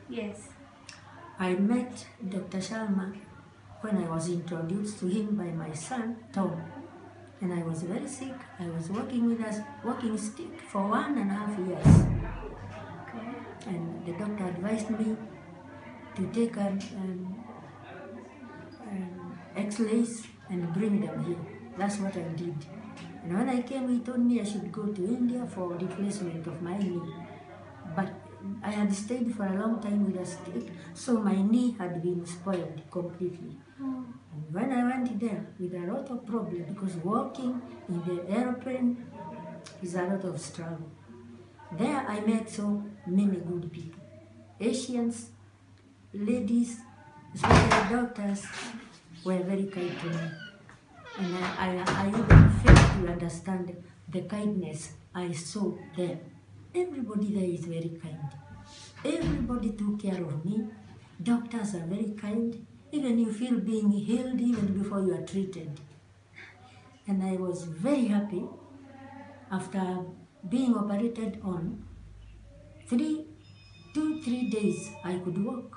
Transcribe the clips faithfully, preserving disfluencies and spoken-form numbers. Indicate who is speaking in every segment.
Speaker 1: Yes.
Speaker 2: I met Doctor Shalma when I was introduced to him by my son, Tom. And I was very sick. I was working with a walking stick for one and a half years.
Speaker 1: Okay.
Speaker 2: And the doctor advised me to take an, um, um, X-rays and bring them here. That's what I did. And when I came, he told me I should go to India for replacement of my knee. But I had stayed for a long time with a stick, so my knee had been spoiled completely.
Speaker 1: Oh.
Speaker 2: And when I went there with a lot of problems, because walking in the airplane is a lot of struggle. There I met so many good people. Asians, ladies, especially doctors, were very kind to me. And I, I, I even failed to understand the kindness I saw there. Everybody there is very kind. Everybody took care of me. Doctors are very kind. Even you feel being healed even before you are treated. And I was very happy after being operated on. Three, two, three days I could walk.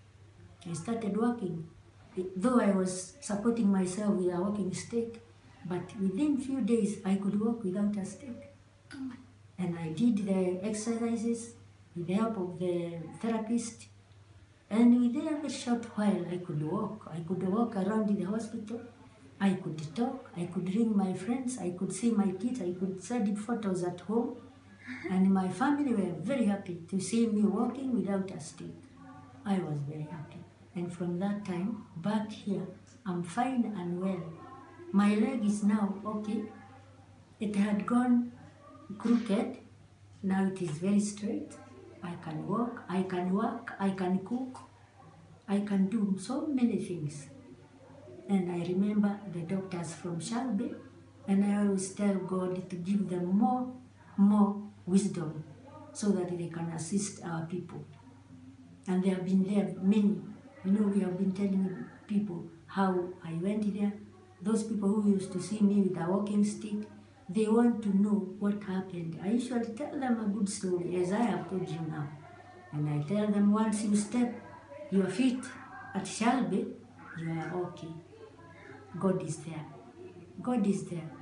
Speaker 2: I started walking, though I was supporting myself with a walking stick, but within few days I could walk without a stick. And I did the exercises with the help of the therapist, and within a very short while I could walk. I could walk around the hospital, I could talk, I could ring my friends, I could see my kids, I could send photos at home, and my family were very happy to see me walking without a stick. I was very happy. And from that time, back here, I'm fine and well. My leg is now okay. It had gone crooked. Now it is very straight. I can walk, I can work, I can cook. I can do so many things. And I remember the doctors from Shalby, and I always tell God to give them more, more wisdom so that they can assist our people. And they have been there many. You know, we have been telling people how I went there. Those people who used to see me with a walking stick, they want to know what happened. I usually tell them a good story, as I have told you now. And I tell them, once you step your feet at Shalby, you are okay. God is there. God is there.